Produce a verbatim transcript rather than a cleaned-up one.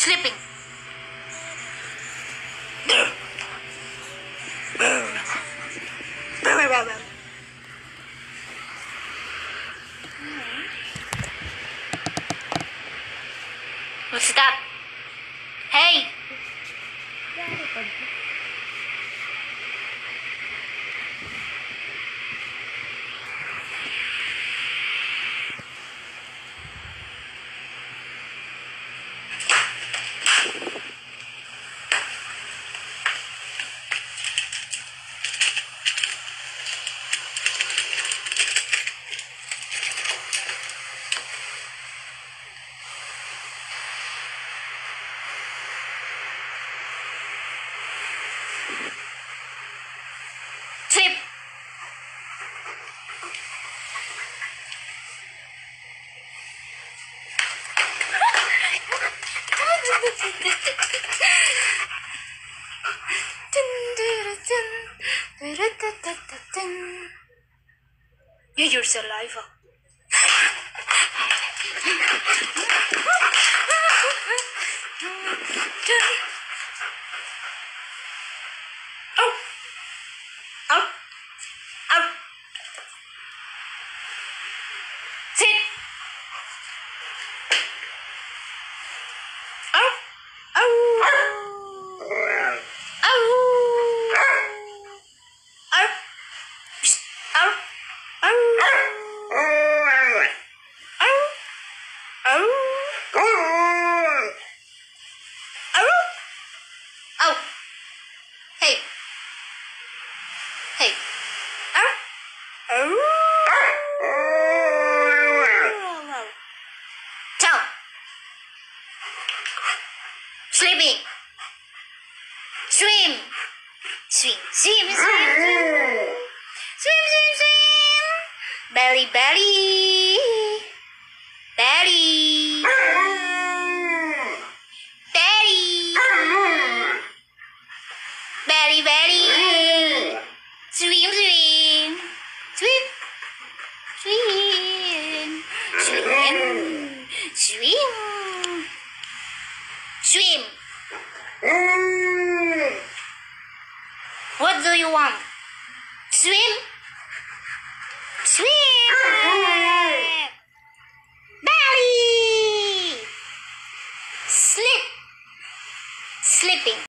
Sleeping. What's that? Hey! Sleep. Yeah, you're saliva. Oh. Out. Out. Sit. Out. Out. Out. Out. Out. Out. Hey. Hey. Out. Down. Sleeping. Swim. Swim. Swim. Swim. Swim. Swim. Swim. Swim. Belly. Belly. Belly. Belly. Belly. Belly. Swim. Swim. Swim. Swim. Swim. Swim. Swim. What do you want? Swim? Swim! Belly! Sleep! Sleeping.